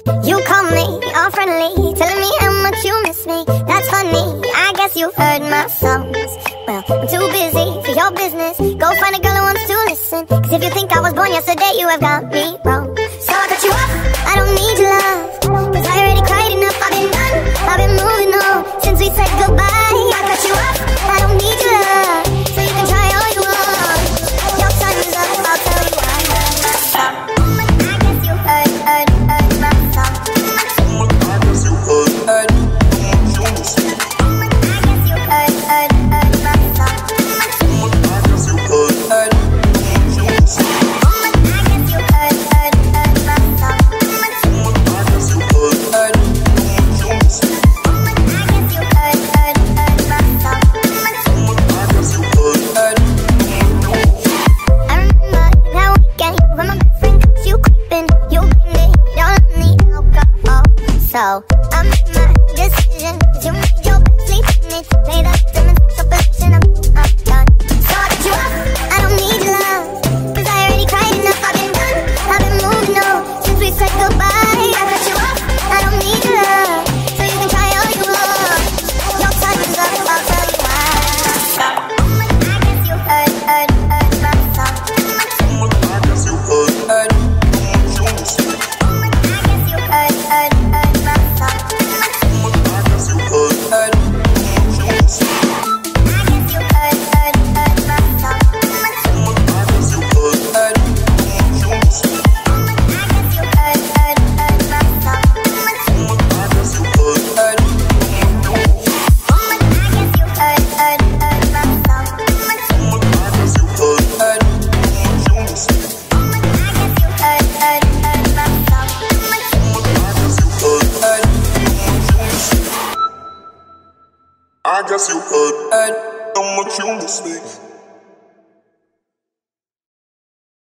You call me all friendly, telling me how much you miss me. That's funny, I guess you've heard my songs. Well, I'm too busy for your business. Go find a girl who wants to listen. Cause if you think I was born yesterday, you have got me wrong. So I cut you off, I don't need your love, cause I already cried enough, I've been done, I've been moving on since we said goodbye. I cut you off, I don't need your love, so you can try all you want. Your time is up, I'll tell you why. I guess you heard my song. I guess you heard my song. So I made my decision, cause you made your bed, sleep in it. Play that demonstration position, I'm done. So I cut you off, I don't need your love, cause I already cried enough, I've been done, I've been moving on since we said goodbye. I cut you off, I don't need your love, so you can try all you want. Your time is up, I'll tell you why. I guess you heard my song. I guess you heard I guess you heard how much you miss me.